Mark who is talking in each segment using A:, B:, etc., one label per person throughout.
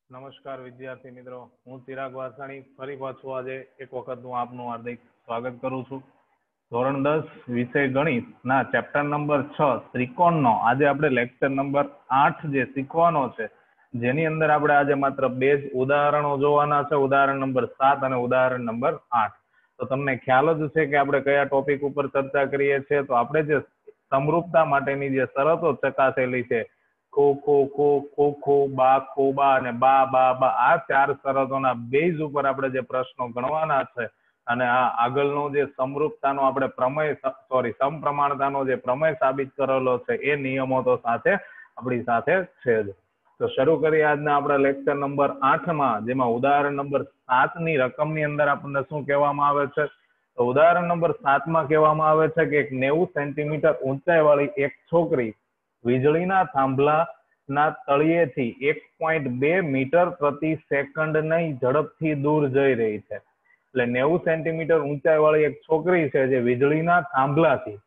A: નમસ્કાર વિદ્યાર્થી મિત્રો, હું ચિરાગ વાસાણી ફરી પાછું આજે એક વખત હું આપનું હાર્દિક સ્વાગત કરું છું. ધોરણ 10 વિષય ગણિત ના ચેપ્ટર નંબર 6 ત્રિકોણનો આજે આપણે લેક્ચર નંબર 8 જે શીખવાનો છે, જેની અંદર આપણે આજે માત્ર બે જ ઉદાહરણો જોવાના છે, ઉદાહરણ નંબર 7 અને ઉદાહરણ નંબર 8. તો તમને ખ્યાલ જ છે કે આપણે કયા ટોપિક ઉપર ચર્ચા કરીએ છીએ. તો આપણે જે સમરૂપતા માટેની જે શરતો ચકાસેલી છે, ખો ખો ખો ખો ખો બા ખો બા અને બા બા બા, આ ચાર શરતોના બેઝ ઉપર આપણે જે પ્રશ્નો ગણવાના છે અને આ આગળનો જે સમરૂપતાનો આપણે સમપ્રમાણતાનો જે પ્રમેય સાબિત કરેલો છે એ નિયમો તો સાથે આપણી સાથે છે જ. તો શરૂ કરીએ આજના આપણા લેક્ચર નંબર 8 જેમાં ઉદાહરણ નંબર 7 ની રકમની અંદર આપણને શું કહેવામાં આવે છે. તો ઉદાહરણ નંબર 7 કહેવામાં આવે છે કે એક 90 સેન્ટીમીટર ઊંચાઈ વાળી એક છોકરી વીજળીના થાંભલાના તળિયેથી 1.2 મીટર પ્રતિ સેકન્ડની ઝડપથી દૂર જઈ રહી છે. એટલે 90 સેન્ટીમીટર ઊંચાઈ વાળી એક છોકરી છે જે વીજળીના થાંભલાથી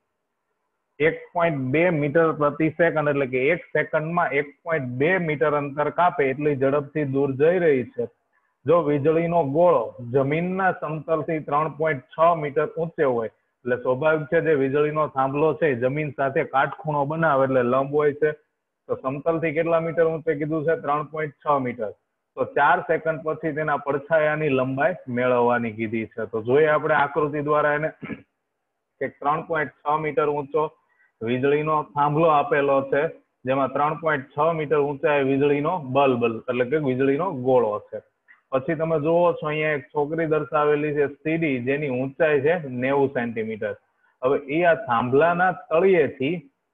A: 1.2 મીટર પ્રતિ સેકન્ડ એટલે કે એક સેકન્ડમાં 1.2 મીટર અંતર કાપે એટલી ઝડપથી દૂર જઈ રહી છે. જો વીજળીનો ગોળો જમીનના સમતલથી 3.6 મીટર ઊંચે હોય, એટલે સ્વાભાવિક છે જે વીજળીનો થાંભલો છે જમીન સાથે કાટખૂણો બનાવે એટલે લંબ હોય છે. તો સમતલથી કેટલા મીટર ઊંચે કીધું છે? 3.6 મીટર. તો 4 સેકન્ડ પછી તેના પડછાયાની લંબાઈ મેળવવાની કીધી છે. તો જોઈએ આપણે આકૃતિ દ્વારા એને કે 3.6 મીટર ઊંચો વીજળીનો થાંભલો આપેલો છે, જેમાં 3.6 મીટર ઊંચાઈ વીજળીનો બલ્બ એટલે કે વીજળીનો ગોળો છે. પછી તમે જુઓ છો અહીંયા એક છોકરી દર્શાવેલી છે સીડી, જેની ઊંચાઈ છે 90 સેન્ટીમીટર. હવે એ આ થાંભલાના તળિયેથી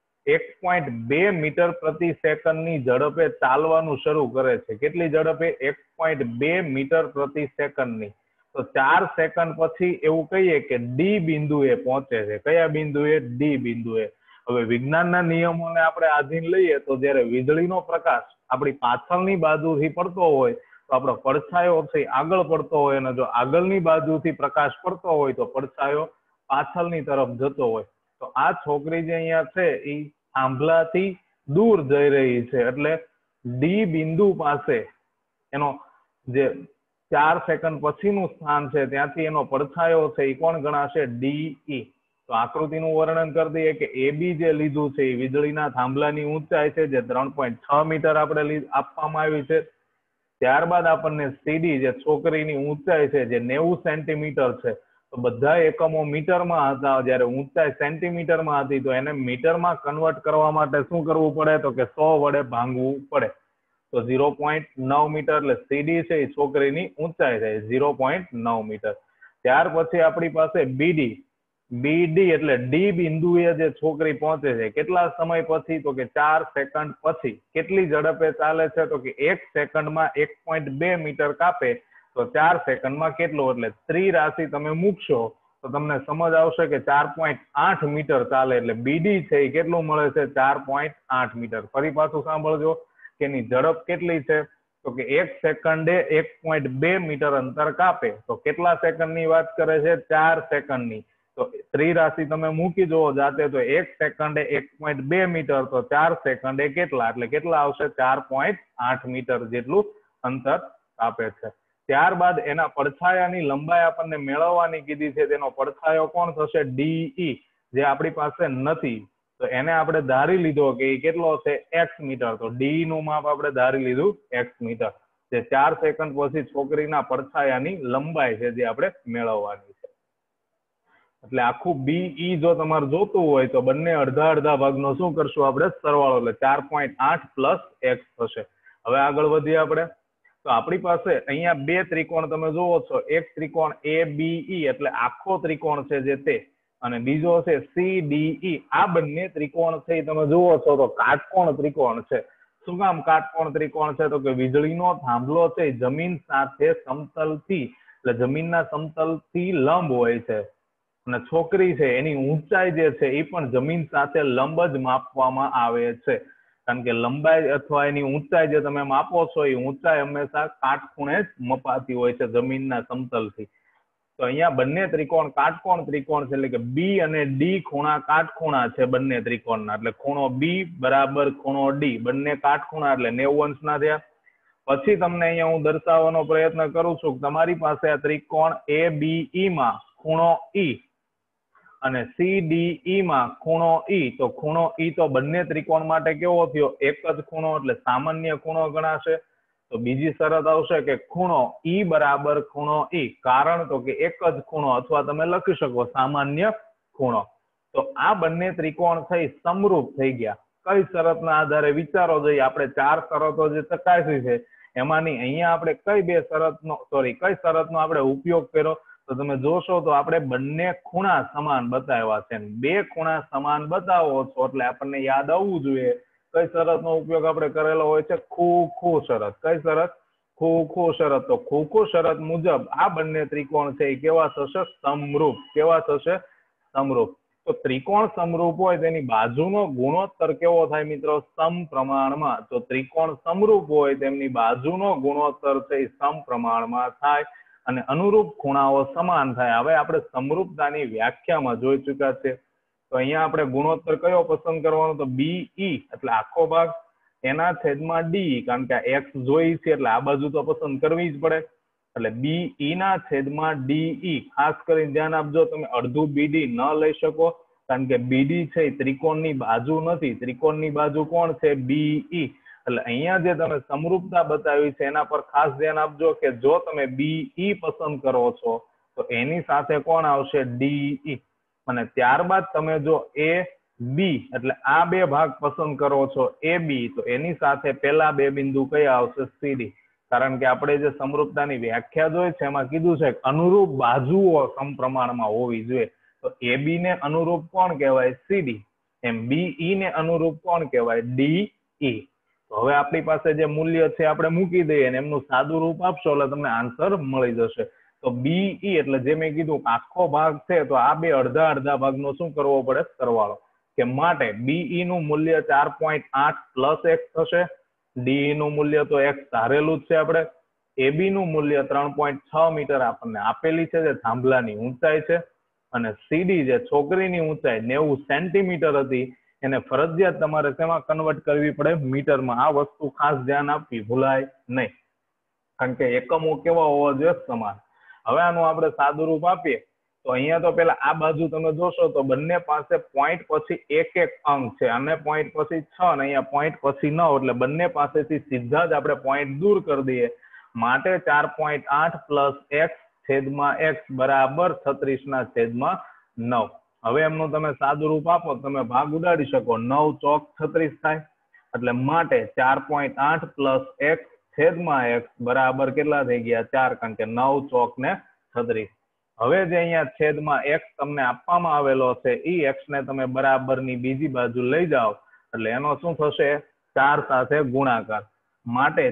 A: 1.2 મીટર પ્રતિ સેકન્ડની ઝડપે ચાલવાનું શરૂ કરે છે. કેટલી ઝડપે? 1.2 મીટર પ્રતિ સેકન્ડની. તો 4 સેકન્ડ પછી એવું કહીએ કે ડી બિંદુએ પહોંચે છે. કયા બિંદુએ? ડી બિંદુએ. હવે વિજ્ઞાનના નિયમોને આપણે આધીન લઈએ તો જ્યારે વીજળીનો પ્રકાશ આપણી પાછળની બાજુથી પડતો હોય તો આપણો પડછાયો છે આગળ પડતો હોય, અને જો આગળની બાજુથી પ્રકાશ પડતો હોય તો પડછાયો પાછળની તરફ જતો હોય. તો આ છોકરી જે અહીંયા છે એ થાંભલાથી દૂર જઈ રહી છે, એટલે ડી બિંદુ પાસે એનો જે 4 સેકન્ડ પછીનું સ્થાન છે ત્યાંથી એનો પડછાયો છે એ કોણ ગણાશે? ડીઈ. તો આકૃતિનું વર્ણન કરી દઈએ કે એબી જે લીધું છે એ વીજળીના થાંભલાની ઊંચાઈ છે જે 3.6 મીટર આપણે આપવામાં આવી છે. ત્યારબાદ આપણને સીડી જે છોકરીની ઊંચાઈ છે જે 90 સેન્ટીમીટર છે. તો બધા એકમો મીટરમાં હતા, જયારે ઊંચાઈ સેન્ટીમીટરમાં હતી તો એને મીટરમાં કન્વર્ટ કરવા માટે શું કરવું પડે? તો કે 100 વડે ભાંગવું પડે. તો 0.9 મીટર એટલે સીડી છે એ છોકરીની ઊંચાઈ છે 0.9 મીટર. ત્યાર પછી આપણી પાસે બીડી. બીડી એટલે ડી બિંદુએ જે છોકરી પહોંચે છે કેટલા સમય પછી? તો કે 4 સેકન્ડ પછી. કેટલી ઝડપે ચાલે છે? તો કે એક સેકન્ડમાં 1.2 મીટર કાપે તો 4 સેકન્ડમાં કેટલું? એટલે ત્રિરાશિ તમે મૂકશો તો તમને સમજ આવશે કે 4.8 મીટર ચાલે. એટલે બીડી છે એ કેટલું મળે છે? 4.8 મીટર. ફરી પાછું સાંભળજો કે એની ઝડપ કેટલી છે? તો કે એક સેકન્ડે 1.2 મીટર અંતર કાપે તો કેટલા સેકન્ડની વાત કરે છે? 4 સેકન્ડની. તો ત્રિરાશિ તમે મૂકી જુઓ જાતે, તો એક સેકન્ડે 1.2 મીટર તો 4 સેકન્ડે કેટલા? એટલે કેટલા આવશે? 4.8 મીટર જેટલું અંતર કાપે છે. ત્યારબાદ એના પડછાયાની લંબાઈ આપણને મેળવવાની કીધી છે. તેનો પડછાયો કોણ થશે? ડીઈ, જે આપણી પાસે નથી. તો એને આપણે ધારી લીધો કે એ કેટલો છે? X metre. તો ડી નું માપ આપણે ધારી લીધું એક્સ મીટર, જે 4 સેકન્ડ પછી છોકરીના પડછાયાની લંબાઈ છે જે આપણે મેળવવાની છે. એટલે આખું બીઈ જો તમારે જોતું હોય તો બંને અડધા અડધા ભાગનો શું કરશું આપણે? સરવાળો. એટલે 4.8 પ્લસ એક્સ થશે. હવે આગળ વધીએ આપણે. તો આપણી પાસે અહીંયા બે ત્રિકોણ તમે જુઓ છો. એક ત્રિકોણ એબીઈ એટલે આખો ત્રિકોણ છે જે તે, અને બીજો છે સીડીઈ. આ બંને ત્રિકોણ છે તમે જુઓ છો તો કાટકોણ ત્રિકોણ છે. શું કામ કાટકોણ ત્રિકોણ છે? તો કે વીજળીનો થાંભલો છે જમીન સાથે સમતલથી એટલે જમીનના સમતલથી લંબ હોય છે, અને છોકરી છે એની ઊંચાઈ જે છે એ પણ જમીન સાથે લંબ જ માપવામાં આવે છે. કારણ કે લંબાઈ અથવા એની ઊંચાઈ જે તમે માપો છો એ ઊંચાઈ હંમેશા કાટખૂણે જ મપાતી હોય છે જમીનના સમતલથી. તો અહીંયા બંને ત્રિકોણ કાટકોણ ત્રિકોણ છે, એટલે કે બી અને ડી ખૂણા કાટખૂણા છે બંને ત્રિકોણના. એટલે ખૂણો બી બરાબર ખૂણો ડી બંને કાટખૂણા એટલે 90 અંશના થયા. પછી તમને અહીંયા હું દર્શાવવાનો પ્રયત્ન કરું છું કે તમારી પાસે આ ત્રિકોણ ABE માં ખૂણો E અને CDE માં ખૂણો E, તો ખૂણો E તો બંને ત્રિકોણ માટે કેવો થયો? એક જ ખૂણો, એટલે સામાન્ય ખૂણો ગણાશે. તો બીજી શરત આવશે કે ખૂણો E બરાબર ખૂણો E, કારણ તો કે એક જ ખૂણો, અથવા તમે લખી શકો સામાન્ય ખૂણો. તો આ બંને ત્રિકોણ થઈ સમરૂપ થઈ ગયા. કઈ શરતના આધારે? વિચારો જોઈએ. આપણે 4 શરતો જે ચકાસી છે એમાંની અહીંયા આપણે કઈ શરતનો આપણે ઉપયોગ કર્યો? તો તમે જોશો તો આપણે બંને ખૂણા સમાન બતાવ્યા છે. બે ખૂણા સમાન બતાવો છો એટલે આપણને યાદ આવવું જોઈએ કઈ શરતનો ઉપયોગ આપણે કરેલો હોય છે? ખૂ શરત. કઈ શરત? ખૂ શરત. તો ખૂ શરત મુજબ આ બંને ત્રિકોણ છે એ કેવા થશે? સમરૂપ. કેવા થશે? સમરૂપ. તો ત્રિકોણ સમરૂપ હોય તેની બાજુનો ગુણોત્તર કેવો થાય મિત્રો? સમપ્રમાણમાં. તો ત્રિકોણ સમરૂપ હોય તેમની બાજુનો ગુણોત્તર છે એ સમપ્રમાણમાં થાય અને અનુરૂપ ખૂણાઓ સમાન થાય. હવે આપણે સમરૂપતાની વ્યાખ્યામાં જોઈ ચુક્યા છે. તો અહીંયા આપણે ગુણોત્તર કયો પસંદ કરવાનો? તો BE એટલે આખો ભાગ એના છેદમાં D, કારણ કે આ x જોઈ છે એટલે આ બાજુ તો પસંદ કરવી જ પડે. એટલે BE ના છેદમાં DE. ખાસ કરીને ધ્યાન આપજો, તમે અડધું BD ન લઈ શકો, કારણ કે BD છે ત્રિકોણની બાજુ નથી. ત્રિકોણની બાજુ કોણ છે? BE. એટલે અહીંયા જે તમે સમરૂપતા બતાવી છે એના પર ખાસ ધ્યાન આપજો કે જો તમે BE પસંદ કરો છો તો એની સાથે કોણ આવશે? DE. અને ત્યારબાદ તમે જો AB એટલે આ બે ભાગ પસંદ કરો છો AB, તો એની સાથે પેલા બે બિંદુ કયા આવશે? CD. કારણ કે આપણે જે સમરૂપતાની વ્યાખ્યા જોઈ છે એમાં કીધું છે અનુરૂપ બાજુઓ સમપ્રમાણમાં હોવી જોઈએ. તો AB ને અનુરૂપ કોણ કહેવાય? CD. એમ BE ને અનુરૂપ કોણ કહેવાય? DE. તો હવે આપણી પાસે જે મૂલ્ય છે આપણે મૂકી દઈએ અને એમનું સાદું રૂપ આપશો એટલે તમને આન્સર મળી જશે. તો BE એટલે જે મેં કીધું આખો ભાગ છે, તો આ બે અડધા અડધા ભાગનો શું કરવો પડે? સરવાળો. કે માટે BE નું મૂલ્ય 4.8 પ્લસ x થશે. DE નું મૂલ્ય તો x ધારેલું જ છે આપણે. AB નું મૂલ્ય 3.6 મીટર આપણને આપેલી છે, જે થાંભલાની ઊંચાઈ છે. અને CD જે છોકરીની ઊંચાઈ 90 સેન્ટીમીટર હતી એને ફરજિયાત તમારે શેમાં કન્વર્ટ કરવી પડે? મીટરમાં. આ વસ્તુ ખાસ ધ્યાન આપવી ભૂલાય નહીં, કારણ કે એકમો કેવા હોવા જોઈએ? સમાન. હવે આનું આપણે સાદું રૂપ આપીએ તો અહીંયા તો પેલા આ બાજુ તમે જોશો તો બંને પાસે પોઈન્ટ પછી એક અંક છે, અને પોઈન્ટ પછી 6 અને અહીંયા પોઈન્ટ પછી 9, એટલે બંને પાસેથી સીધા જ આપણે પોઈન્ટ દૂર કરી દઈએ. માટે 4.8 પ્લસ x છેદમાં x બરાબર 36 ના છેદમાં 9. હવે એમનું તમે સાદું રૂપ આપો, તમે ભાગ ઉડાડી શકો. 9 ચોક 36 થાય. એટલે માટે 4.8 પ્લસ x છેદમાં x બરાબર કેટલા થઈ ગયા? 4, કારણ કે 9 ચોક ને 36. હવે જે અહીંયા છેદમાં x તમને આપવામાં આવેલો છે એ x ને તમે બરાબરની બીજી બાજુ લઈ જાઓ એટલે એનો શું થશે? 4 સાથે ગુણાકાર. માટે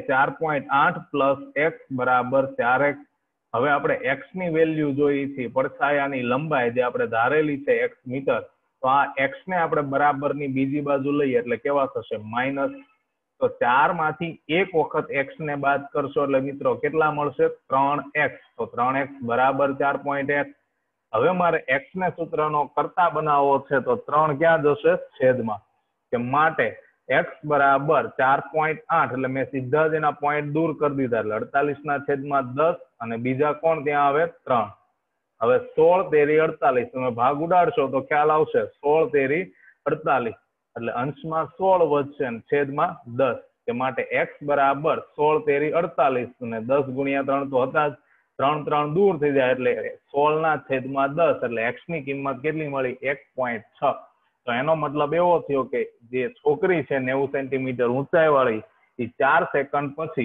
A: 4.8 પ્લસ x બરાબર 4x. હવે આપણે x ની વેલ્યુ જોઈ છે, પડછાયાની લંબાઈ જે આપણે ધારેલી છે x મીટર, તો આ x ને આપણે બરાબરની બીજી બાજુ લઈએ એટલે કેવા થશે? માઇનસ. તો 4 માંથી એક વખત x ને બાદ કરશો એટલે મિત્રો કેટલા મળશે? 3x. તો 3x બરાબર 4.1. હવે મારે x ને સૂત્રનો કરતા બનાવવો છે તો 3 ક્યાં જશે? છેદમાં. કે માટે x બરાબર 4.8 એટલે મેં સીધા જ એના પોઈન્ટ દૂર કરી દીધા એટલે 48 ના છેદમાં 10 અને બીજા કોણ ત્યાં આવે? 3. હવે 16 તેરી 48 તમે ભાગ ઉડાડશો તો ખ્યાલ આવશે. 16 તેરી 48 એટલે અંશમાં 16 વધશે અને છેદમાં 10. કે માટે x બરાબર 16 તેરી 48 અને 10 ગુણ્યા 3 તો હતા જ. 3 3 દૂર થઈ જાય એટલે 16 ના છેદમાં 10 એટલે x ની કિંમત કેટલી મળી? 1.6. તો એનો મતલબ એવો થયો કે જે છોકરી છે 90 સેન્ટીમીટર ઊંચાઈ વાળી એ 4 સેકન્ડ પછી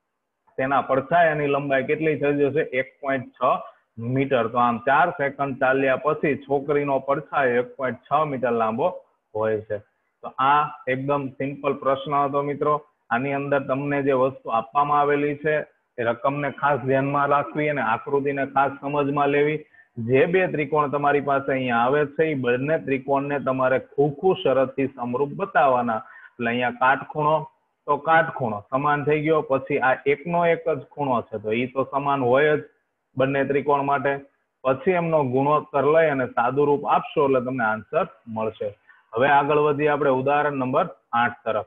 A: તેના પડછાયાની લંબાઈ કેટલી થઈ જશે? 1.6 મીટર. તો આમ 4 સેકન્ડ ચાલ્યા પછી છોકરીનો પડછાયો 1.6 મીટર લાંબો હોય છે. તો આ એકદમ સિમ્પલ પ્રશ્ન હતો મિત્રો. આની અંદર તમને જે વસ્તુ આપવામાં આવેલી છે એ રકમને ખાસ ધ્યાનમાં રાખવી અને આકૃતિને ખાસ સમજમાં લેવી. જે બે ત્રિકોણ તમારી પાસે અહીંયા આવે છે એ બંને ત્રિકોણને તમારે ખૂ શરતથી સમરૂપ બતાવવાના. એટલે અહીંયા કાટખૂણો તો કાટખૂણો સમાન થઈ ગયો. પછી આ એકનો એક જ ખૂણો છે તો એ તો સમાન હોય જ બંને ત્રિકોણ માટે. પછી એમનો ગુણોત્તર લઈ અને સાદું રૂપ આપશો એટલે તમને આન્સર મળશે. હવે આગળ વધીએ આપણે ઉદાહરણ નંબર 8 તરફ.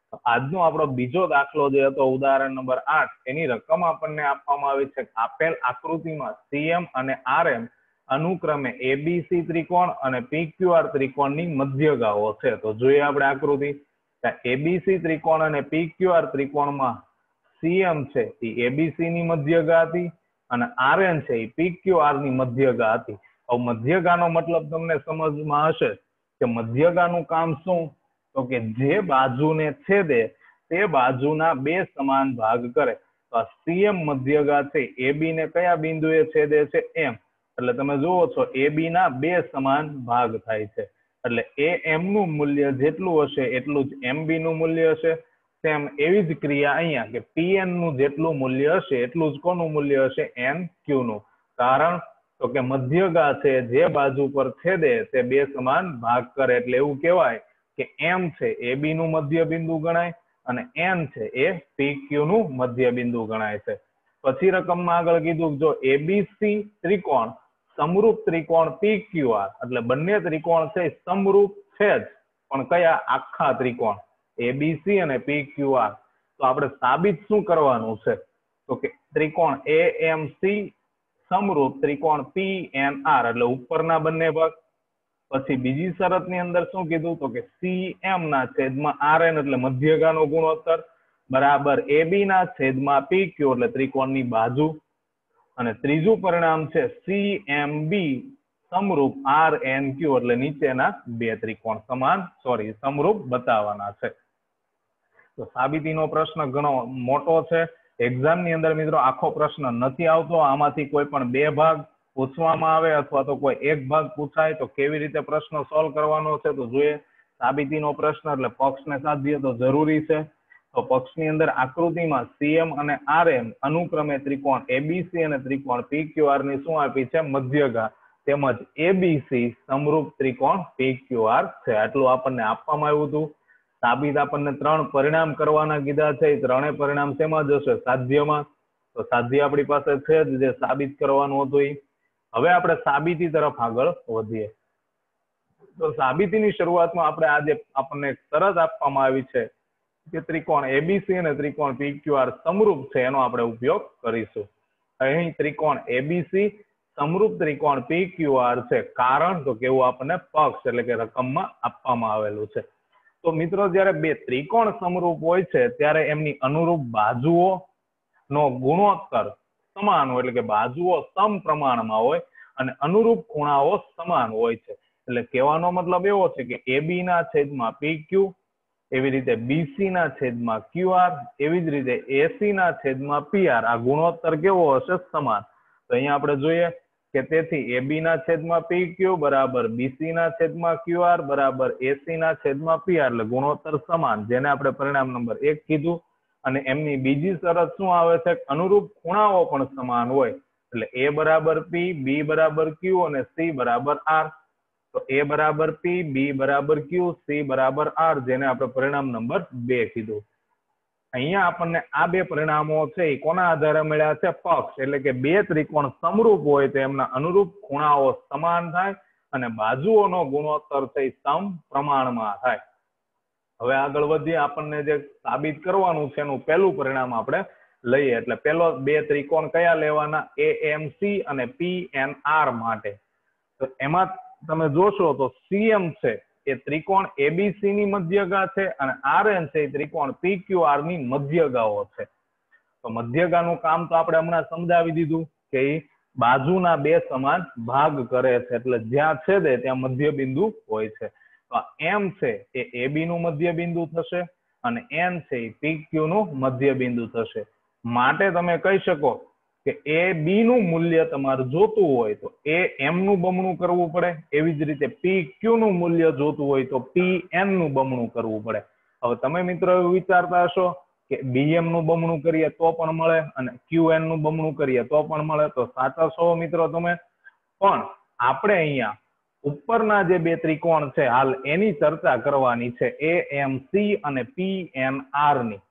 A: આજનો આપણો બીજો દાખલો જે હતો ઉદાહરણ નંબર 8, એની રકમ આપણને આપવામાં આવી છે. આપેલ આકૃતિમાં સીએમ અને આરએમ અનુક્રમે એબીસી ત્રિકોણ અને પીક્યુઆર ત્રિકોણની મધ્યગાઓ છે. તો જોઈએ આપણે આકૃતિ. એબીસી ત્રિકોણ અને પીક્યુઆર ત્રિકોણમાં સીએમ છે એ એબીસી ની મધ્યગા હતી અને આરએન છે એ પીક્યુઆર ની મધ્યગા હતી. હવે મધ્યગાનો મતલબ તમને સમજમાં હશે કે મધ્યગાનું કામ શું? તો કે જે બાજુને છેદે તે બાજુના બે સમાન ભાગ કરે. તો આ સીએમ મધ્યગા છે એબી ને કયા બિંદુએ છેદે છે? એમ. એટલે તમે જુઓ છો એબી ના બે સમાન ભાગ થાય છે. એટલે એ એમ નું મૂલ્ય જેટલું હશે એટલું જ એમબી નું મૂલ્ય હશે. તેમ એવી જ ક્રિયા અહીંયા કે પીએન નું જેટલું મૂલ્ય હશે એટલું જ કોનું મૂલ્ય હશે? એન ક્યુ નું. કારણ તો કે મધ્યગા છે જે બાજુ પર છેદે તે બે સમાન ભાગ કરે. એટલે એવું કહેવાય કે એમ છે એબી નું મધ્ય બિંદુ ગણાય અને એન છે એ પીક્યુ નું મધ્ય બિંદુ ગણાય છે. પછી રકમમાં આગળ કીધું જો એબીસી ત્રિકોણ સમરૂપ ત્રિકોણ પીક્યુઆર, એટલે બંને ત્રિકોણ છે સમરૂપ છે જ, પણ કયા? આખા ત્રિકોણ એબીસી અને પીક્યુઆર. તો આપણે સાબિત શું કરવાનું છે? તો કે ત્રિકોણ એએમસી સમરૂપ ત્રિકોણ પીએનઆર, એટલે ઉપરના બંને ભાગ. પછી બીજી શરત ની અંદર શું કીધું? તો કે સીએમ ના છેદમાં આરએન એટલે મધ્યગાનો ગુણોત્તર બરાબર એબી ના છેદમાં પીક્યુ એટલે ત્રિકોણની બાજુ. અને ત્રીજું પરિણામ છે સીએમબી સમરૂપ આરએનક્યુ એટલે નીચેના બે ત્રિકોણ સમરૂપ બતાવવાના છે. તો સાબિતીનો પ્રશ્ન ઘણો મોટો છે. એક્ઝામ ની અંદર મિત્રો આખો પ્રશ્ન નથી આવતો. આમાંથી કોઈ પણ બે ભાગ પૂછવામાં આવે અથવા તો કોઈ એક ભાગ પૂછાય તો કેવી રીતે પ્રશ્ન સોલ્વ કરવાનો છે? તો જોઈએ સાબિતીનો પ્રશ્ન એટલે પક્ષને સાધીએ તો જરૂરી છે. તો પક્ષની અંદર આકૃતિમાં સીએમ અને આરએમ અનુક્રમે ત્રિકોણ એબીસી અને ત્રિકોણ પીક્યુઆર ની શું આપી છે? મધ્યગા. તેમજ એબીસી સમરૂપ ત્રિકોણ પીક્યુઆર છે. આટલું આપણને આપવામાં આવ્યું હતું. સાબિત આપણને 3 પરિણામ કરવાના કીધા છે. ત્રણેય પરિણામ શેમાં જશે? સાધ્યમાં. તો સાધ્ય આપણી પાસે છે જ જે સાબિત કરવાનું હતું. હવે આપણે સાબિતી તરફ આગળ વધીએ. તો સાબિતીની શરૂઆતમાં આપણે આજે આપણને શરત આપવામાં આવી છે કે ત્રિકોણ એબીસી અને ત્રિકોણ પીક્યુઆર સમરૂપ છે, એનો આપણે ઉપયોગ કરીશું. અહીં ત્રિકોણ એબીસી સમરૂપ ત્રિકોણ પીક્યુઆર છે. કારણ તો કેવું આપણને પક્ષ એટલે કે રકમમાં આપવામાં આવેલું છે. તો મિત્રો જયારે બે ત્રિકોણ સમરૂપ હોય છે ત્યારે એમની અનુરૂપ બાજુઓ નો ગુણોત્તર સમાન હોય, એટલે કે બાજુઓ સમપ્રમાણમાં હોય અને અનુરૂપ ખૂણાઓ સમાન હોય છે. એટલે કહેવાનો મતલબ એવો છે કે એબી ના છેદમાં પીક્યુ, એવી રીતે બીસી ના છેદમાં ક્યુઆર, એવી જ રીતે એસી ના છેદમાં પીઆર. આ ગુણોત્તર કેવો હશે? સમાન. તો અહીંયા આપણે જોઈએ કે તેથી એબી ના છેદમાં પીક્યુ બરાબર બીસી ના છેદમાં ક્યુઆર બરાબર એસી ના છેદમાં પીઆર, એટલે ગુણોત્તર સમાન, જેને આપણે પરિણામ નંબર 1 કીધું. અને એમની બીજી શરત શું આવે છે? અનુરૂપ ખૂણાઓ પણ સમાન હોય. એટલે એ બરાબર પી, બી બરાબર ક્યુ અને સી બરાબર આર. તો એ બરાબર પી, બી બરાબર ક્યુ, સી બરાબર આર, જેને આપણે પરિણામ નંબર 2 કીધું. અહીંયા આપણને આ બે પરિણામો છે એ કોના આધારે મળ્યા છે? પક્ષ. એટલે કે બે ત્રિકોણ સમરૂપ હોય તો એમના અનુરૂપ ખૂણાઓ સમાન થાય અને બાજુઓનો ગુણોત્તર છે સમપ્રમાણમાં થાય. હવે આગળ વધીએ. આપણને જે સાબિત કરવાનું છે એનું પહેલું પરિણામ આપણે લઈએ. એટલે પેલો બે ત્રિકોણ કયા લેવાના? એએમસી અને પીએનઆર માટે. તો એમાં તમે જોશો તો સીએમ છે એ ત્રિકોણ એબીસી ની મધ્યગા છે અને આરએન છે એ ત્રિકોણ પીક્યુઆર ની મધ્યગાઓ છે. તો મધ્યગાનું કામ તો આપણે હમણાં સમજાવી દીધું કે બાજુના બે સમાન ભાગ કરે છે. એટલે જ્યાં છેદે ત્યાં મધ્ય બિંદુ હોય છે. તો એમ છે એ એબી નું મધ્ય બિંદુ થશે અને એન છે એ પીક્યુ નું મધ્ય બિંદુ થશે. માટે તમે કહી શકો કે એ બી નું મૂલ્ય તમારે જોતું હોય તો એ એમ નું બમણું કરવું પડે. એવી જ રીતે પી ક્યુ નું મૂલ્ય જોતું હોય તો પી એન નું બમણું કરવું પડે. હવે તમે મિત્રો એવું વિચારતા હશો કે બીએમ નું બમણું કરીએ તો પણ મળે અને ક્યુએન નું બમણું કરીએ તો પણ મળે. તો સાચા છો મિત્રો તમે. પણ આપણે અહીંયા ઉપરના જે બે ત્રિકોણ છે હાલ એની ચર્ચા કરવાની છે, એએમસી અને પીએનઆર ની.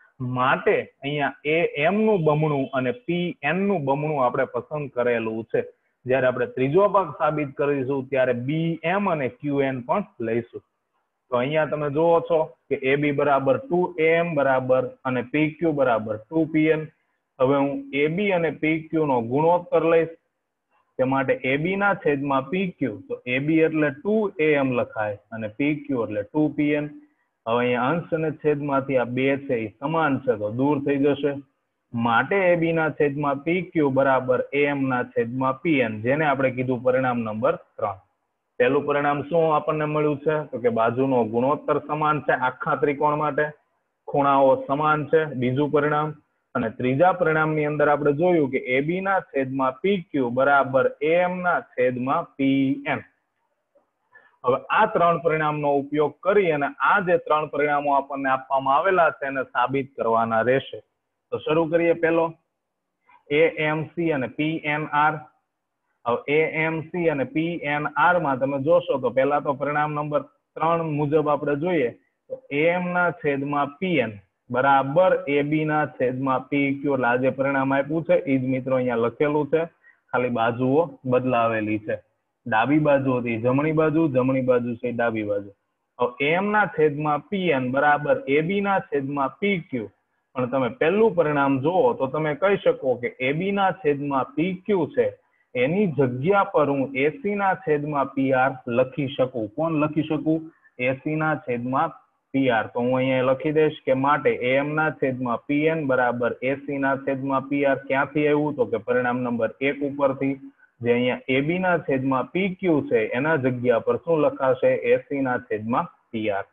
A: માટે અહીંયા એએમ નું બમણું અને પીએન નું બમણું આપણે પસંદ કરેલું છે. જયારે આપણે ત્રીજો ભાગ સાબિત કરીશું ત્યારે બીએમ અને ક્યુએન પણ લઈશું. તો અહીંયા તમે જુઓ છો કે AB બરાબર 2AM બરાબર અને PQ બરાબર 2PN. હવે હું AB અને PQ નો ગુણોત્તર લઈશ, તે માટે AB ના છેદમાં PQ, તો AB એટલે 2AM લખાય અને PQ એટલે 2PN. હવે અહીંયા અંશ અને છેદમાંથી આ બે છે એ સમાન છે તો દૂર થઈ જશે, માટે AB ના છેદમાં PQ બરાબર AM ના છેદમાં PN, જેને આપણે કીધું પરિણામ નંબર 3. પહેલું પરિણામ શું આપણને મળ્યું છે તો કે બાજુનો ગુણોત્તર સમાન છે આખા ત્રિકોણ માટે, ખૂણાઓ સમાન છે બીજું પરિણામ. અને ત્રીજા પરિણામની અંદર આપણે જોયું કે AB ના છેદમાં PQ બરાબર AM ના છેદમાં PN. હવે આ ત્રણ પરિણામનો ઉપયોગ કરી અને આ જે ત્રણ પરિણામો આપણને આપવામાં આવેલા છે એને સાબિત કરવાના રહેશે. તો શરૂ કરીએ. પહેલો AMC અને PNR. હવે AMC અને PNR માં તમે જોશો તો પહેલા તો પરિણામ નંબર 3 મુજબ આપણે જોઈએ તો AM ના છેદમાં PN બરાબર AB ના છેદમાં PQ. એટલે આ જે પરિણામ આપ્યું છે એ જ મિત્રો અહીંયા લખેલું છે, ખાલી બાજુઓ બદલાવેલી છે. ડાબી બાજુ હતી જમણી બાજુ, જમણી બાજુ છે ડાબી બાજુ. હવે AM ના છેદમાં PN બરાબર AB ના છેદમાં PQ. પણ તમે પહેલું પરિણામ જુઓ તો તમે કહી શકો કે AB ના છેદમાં PQ છે એની જગ્યા પર હું AC ના છેદમાં PR લખી શકું. કોણ લખી શકું? AC ના છેદમાં PR. તો હું અહીંયા લખી દઈશ કે માટે AM ના છેદમાં PN બરાબર AC ના છેદમાં PR. ક્યાંથી આવ્યું તો કે પરિણામ નંબર 1 ઉપરથી, જે અહીંયા AB ના છેદમાં PQ છે એના જગ્યા પર શું લખાશે? AC ના છેદમાં PR.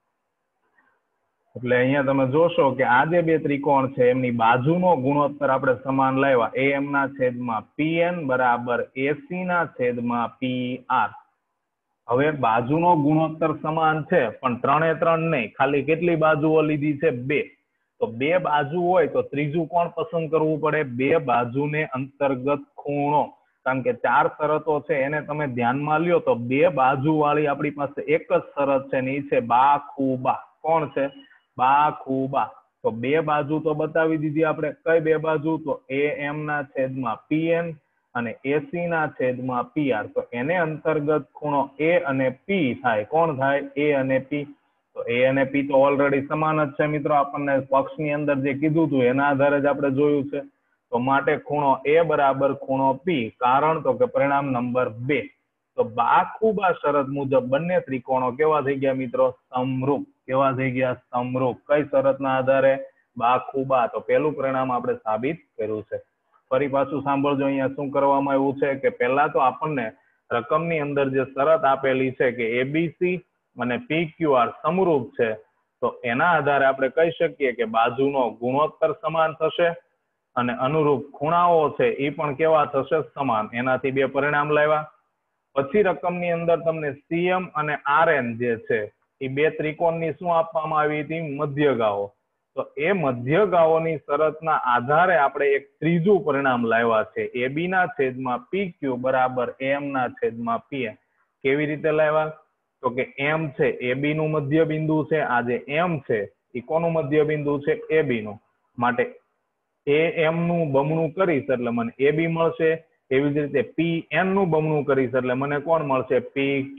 A: એટલે અહીંયા તમે જોશો કે આ જે બે ત્રિકોણ છે એમની બાજુનો ગુણોત્તર આપણે સમાન લાવ્યા. AM ના છેદમાં PN બરાબર AC ના છેદમાં PR. હવે બાજુનો ગુણોત્તર સમાન છે પણ 3 એ 3 નહીં, ખાલી કેટલી બાજુઓ લીધી છે? 2. તો 2 બાજુ હોય તો ત્રીજું કોણ પસંદ કરવું પડે? 2 બાજુને અંતર્ગત ખૂણો. કારણ કે 4 શરતો છે એને તમે ધ્યાનમાં લ્યો તો 2 બાજુ વાળી આપણી પાસે એક જ શરત છે ને એ છે બાખુબા. કોણ છે? બાખુબા. તો 2 બાજુ તો બતાવી દીધી આપણે. કઈ 2 બાજુ? તો AM ના છેદમાં PN અને AC ના છેદમાં PR. તો એને અંતર્ગત ખૂણો A અને P થાય. કોણ થાય? A અને P. તો A અને P તો ઓલરેડી સમાન જ છે મિત્રો, આપણને પક્ષની અંદર જે કીધું હતું એના આધારે જ આપણે જોયું છે. તો માટે ખૂણો A બરાબર ખૂણો P. કારણ તો કે પરિણામ નંબર 2. તો બાખુબા શરત મુજબ બંને ત્રિકોણો કેવા થઈ ગયા મિત્રો? સમરૂપ. કેવા થઈ ગયા? સમરૂપ. કઈ શરતના આધારે? બાખુબા. તો પહેલું પરિણામ આપણે સાબિત કર્યું છે. ફરી પાછું સાંભળજો, અહીંયા શું કરવામાં આવ્યું છે કે પહેલા તો આપણને રકમની અંદર જે શરત આપેલી છે કે ABC અને PQR સમરૂપ છે, તો એના આધારે આપણે કહી શકીએ કે બાજુનો ગુણોત્તર સમાન થશે અને અનુરૂપ ખૂણાઓ છે એ પણ કેવા થશે? સમાન. એનાથી બે પરિણામ લાવ્યા. પછી રકમની અંદર તમને CM અને RN જે છે એ બે ત્રિકોણની શું આપવામાં આવી હતી? મધ્યગાઓ. તો એ મધ્યગાઓની શરતના આધારે આપણે એક ત્રીજું પરિણામ લાવ્યા છે. AB ના છેદમાં PQ બરાબર AM ના છેદમાં PN. કેવી રીતે લાવ્યા? તો કે M છે AB નું મધ્ય બિંદુ છે, આ જે M છે એ કોનું મધ્ય બિંદુ છે? AB નું. માટે AM નું બમણું કરીશ એટલે મને AB મળશે. એવી જ રીતે PN નું બમણું કરીશ એટલે મને કોણ મળશે? PQ.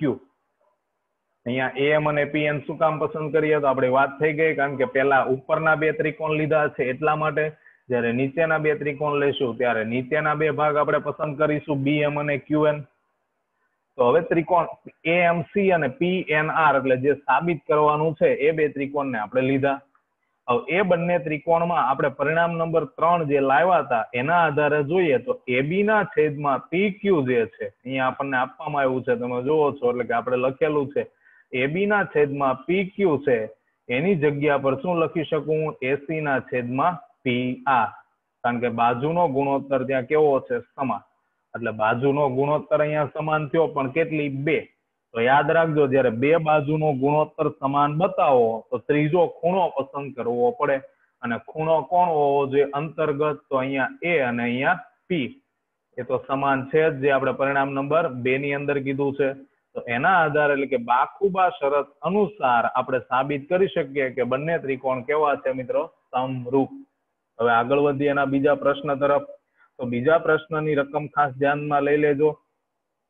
A: અહીંયા AM અને PN શું કામ પસંદ કરીએ? તો આપણી વાત થઈ ગઈ, કારણ કે પેલા ઉપરના બે ત્રિકોણ લીધા છે એટલા માટે. જ્યારે નીચેના બે ત્રિકોણ લઈશું ત્યારે નીચેના બે ભાગ આપણે પસંદ કરીશું, BM અને QN. તો હવે ત્રિકોણ AMC અને PNR એટલે જે સાબિત કરવાનું છે એ બે ત્રિકોણને આપણે લીધા. હવે એ બંને ત્રિકોણમાં આપણે પરિણામ નંબર 3 જે લાવ્યા હતા એના આધારે જોઈએ તો AB ના છેદમાં PQ જે છે અહીંયા આપણને આપવામાં આવ્યું છે, તમે જોવો છો, એટલે કે આપણે લખેલું છે AB ના છેદમાં PQ છે એની જગ્યા પર શું લખી શકું? AC ના છેદમાં PR. કારણ કે બાજુનો ગુણોત્તર ત્યાં કેવો છે? સમાન. એટલે બાજુનો ગુણોત્તર અહીંયા સમાન થયો, પણ કેટલી? 2. તો યાદ રાખજો, જ્યારે બે બાજુનો ગુણોત્તર સમાન બતાવો તો ત્રીજો ખૂણો પસંદ કરવો પડે. અને ખૂણો કોણ હોવો જોઈએ? અંતર્ગત. તો અહીંયા A અને અહીંયા P એ તો સમાન છે જ, જે આપણે પરિણામ નંબર 2 ની અંદર કીધું છે. તો એના આધારે એટલે કે બાખુબા શરત અનુસાર આપણે સાબિત કરી શકીએ કે બંને ત્રિકોણ કેવા છે મિત્રો? સમરૂપ. હવે આગળ વધીએ એના બીજા પ્રશ્ન તરફ. તો બીજા પ્રશ્નની રકમ ખાસ ધ્યાનમાં લઈ લેજો.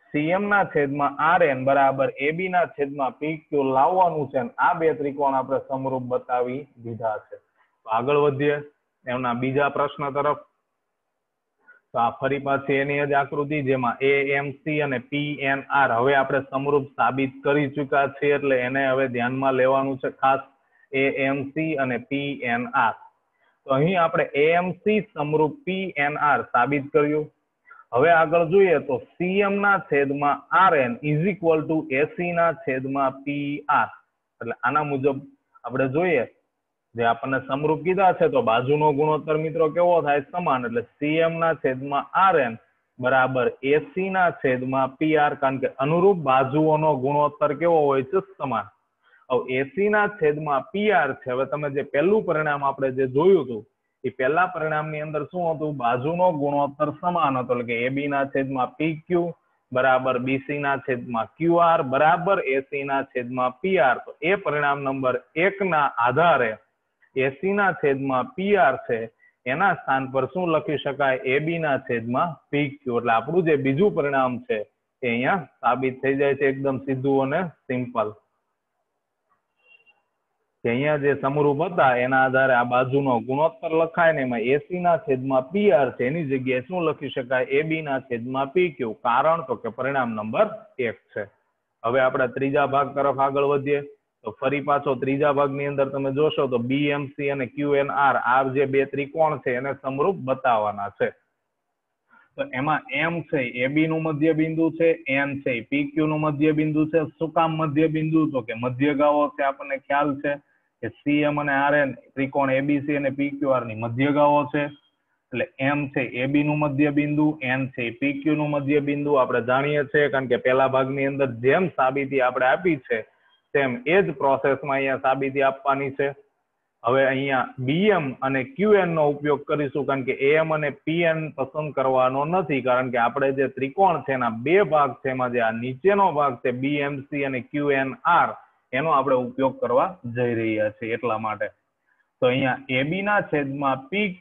A: CM ના છેદમાં RN બરાબર AB ના છેદમાં PQ લાવવાનું છે. આ બે ત્રિકોણ આપણે સમરૂપ બતાવી દીધા છે. તો આગળ વધીએ એમના બીજા પ્રશ્ન તરફ. તો આ ફરી પાછી એની જ આકૃતિ જેમાં AMC અને PNR હવે આપણે સમરૂપ સાબિત કરી ચૂક્યા છીએ, એટલે એને હવે ધ્યાનમાં લેવાનું છે ખાસ. AMC અને PNR. તો અહીં આપણે AMC સમરૂપ PNR સાબિત કર્યું. હવે આગળ જોઈએ તો CM ના છેદમાં RN is equal to AC ના છેદમાં PR. એટલે આના મુજબ આપણે જોઈએ જે આપણને સમરૂપ કીધા છે તો બાજુનો ગુણોત્તર મિત્રો કેવો થાય? સમાન. એટલે CM ના છેદમાં RN બરાબર AC ના છેદમાં PR, કારણ કે અનુરૂપ બાજુઓનો ગુણોત્તર કેવો હોય છે? સમાન. હવે AC ના છેદમાં PR છે. હવે તમે જે પહેલું પરિણામ આપણે જે જોયું હતું એ પહેલા પરિણામની અંદર શું હતું? બાજુનો ગુણોત્તર સમાન હતો, એટલે કે AB ના છેદમાં PQ બરાબર BC ના છેદમાં QR બરાબર AC ના છેદમાં PR. તો એ પરિણામ નંબર 1 ના આધારે AC ના છેદમાં PR છે એના સ્થાન પર શું લખી શકાય? AB ના છેદમાં PQ. એટલે આપણું જે બીજું પરિણામ છે એ અહીંયા સાબિત થઈ જાય છે, એકદમ સીધું અને સિમ્પલ. કે અહીંયા જે સમરૂપ હતા એના આધારે આ બાજુનો ગુણોત્તર લખાય ને એમાં AC ના છેદમાં PR છે એની જગ્યાએ શું લખી શકાય? AB ના છેદમાં PQ. કારણ તો કે પરિણામ નંબર 1 છે. હવે આપણે ત્રીજા ભાગ તરફ આગળ વધીએ. તો ફરી પાછો ત્રીજા ભાગની અંદર તમે જોશો તો BMC અને QNR આ જે બે ત્રિકોણ છે એને સમરૂપ બતાવવાના છે. તો એમાં M છે AB નું મધ્ય બિંદુ છે, N છે PQ નું મધ્ય બિંદુ છે. શું કામ મધ્ય બિંદુ? તો કે મધ્યગાઓ છે, આપણને ખ્યાલ છે કે CM અને RN ત્રિકોણ ABC અને PQR ની મધ્યગાઓ છે. એટલે M છે AB નું મધ્ય બિંદુ, N છે PQ નું મધ્ય બિંદુ. આપણે જાણીએ છીએ કારણ કે પહેલા ભાગની અંદર જેમ સાબિતી આપણે આપી છે તેમ એ જ પ્રોસેસમાં અહીંયા સાબિતી આપવાની છે. હવે અહીંયા BM અને QN નો ઉપયોગ કરીશું, કારણ કે AM અને PN પસંદ કરવાનો નથી, કારણ કે આપણે જે ત્રિકોણ છે એના બે ભાગ છે, એમાં જે આ નીચેનો ભાગ છે BMC અને QNR એનો આપણે ઉપયોગ કરવા જઈ રહ્યા છીએ એટલા માટે. તો અહીંયા AB ના છેદમાં PQ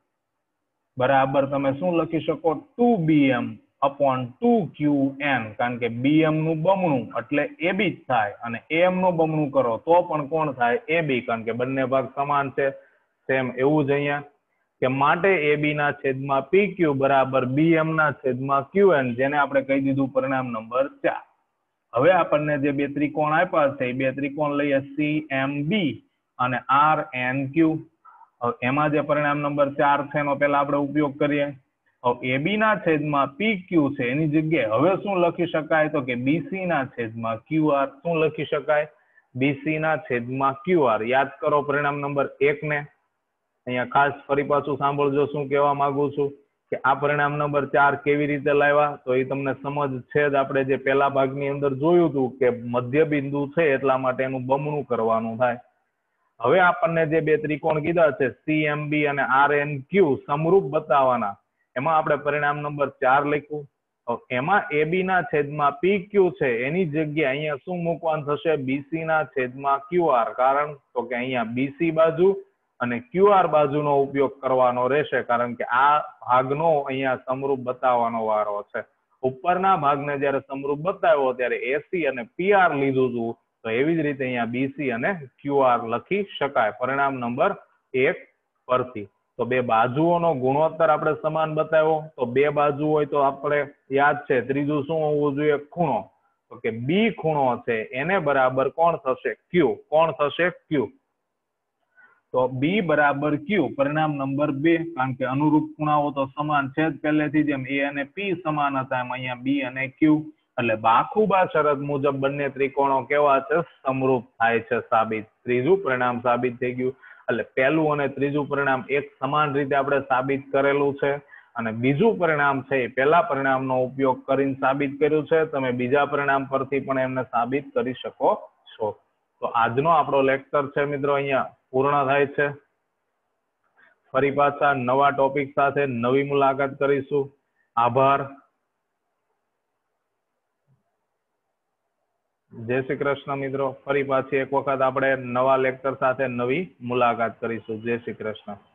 A: બરાબર તમે શું લખી શકો? 2BM upon 2QN, કારણ કે BM નું બમણું એટલે AB જ થાય અને AM નું બમણું કરો તો પણ કોણ થાય? AB, કારણ કે બંને ભાગ સમાન છે. સેમ એવું જ અહીંયા કે માટે AB ના છેદમાં PQ બરાબર BM ના છેદમાં QN, જેને આપણે કહી દીધું પરિણામ નંબર 4. હવે આપણને જે બે ત્રિકોણ આપ્યા છે એ બે ત્રિકોણ લઈએ CMB અને RNQ. એમાં જે પરિણામ નંબર 4 છે એનો પહેલા આપણે ઉપયોગ કરીએ. AB ના છેદમાં PQ છે એની જગ્યાએ હવે શું લખી શકાય? તો કે BC ના છેદમાં QR. શું લખી શકાય? BC ના છેદમાં QR. યાદ કરો પરિણામ નંબર 1 ને. અહીંયા ખાસ ફરી પાછું સાંભળજો શું કહેવા માંગુ છું કે આ પરિણામ નંબર 4 કેવી રીતે લાવ્યા, તો એ તમને સમજ છે જ. આપણે જે પહેલા ભાગની અંદર જોયું હતું કે મધ્ય બિંદુ છે એટલા માટે એનું બમણું કરવાનું થાય. હવે આપણને જે બે ત્રિકોણ કીધા છે CMB અને RNQ સમરૂપ બતાવવાના, એમાં આપણે પરિણામ નંબર 4 લખ્યું. એમાં AB ના છેદમાં PQ છે એની જગ્યાએ અહીંયા શું મૂકવાનું થશે? BC ના છેદમાં QR. કારણ તો કે અહીંયા BC બાજુ અને QR બાજુનો ઉપયોગ કરવાનો રહેશે, કારણ કે આ ભાગનો અહીંયા સમરૂપ બતાવવાનો વારો છે. ઉપરના ભાગને જ્યારે સમરૂપ બતાવ્યો ત્યારે AC અને PR લીધું હતું, તો એવી જ રીતે અહીંયા BC અને QR લખી શકાય પરિણામ નંબર 1 પરથી. તો બે બાજુઓનો ગુણોત્તર આપણે સમાન બતાવ્યો, તો બે બાજુ હોય તો આપણે યાદ છે ત્રીજું શું હોવું જોઈએ? ખૂણો. તો કે B ખૂણો છે એને બરાબર કોણ થશે? Q. કોણ થશે? Q. તો B બરાબર Q પરિણામ નંબર 2, કારણ કે અનુરૂપ ખૂણાઓ તો સમાન છે જ પહેલેથી, જેમ A અને P સમાન હતા એમ અહીંયા B અને Q. એટલે બાખુબા શરત મુજબ બંને ત્રિકોણો કેવા છે? સમરૂપ થાય છે સાબિત. ત્રીજું પરિણામ સાબિત થઈ ગયું. એટલે પહેલું અને ત્રીજું પરિણામ એક સમાન રીતે આપણે સાબિત કરેલું છે, અને બીજું પરિણામ છે એ પહેલા પરિણામનો ઉપયોગ કરીને સાબિત કર્યું છે. તમે બીજા પરિણામ પરથી પણ એમને સાબિત કરી શકો છો. તો આજનો આપણો લેક્ચર છે મિત્રો અહીંયા પૂર્ણ થાય છે. ફરી પાછા નવા ટોપિક સાથે નવી મુલાકાત કરીશું. આભાર. જય શ્રી કૃષ્ણ મિત્રો. ફરી પાછી એક વખત આપણે નવા લેક્ચર સાથે નવી મુલાકાત કરીશું. જય શ્રી કૃષ્ણ.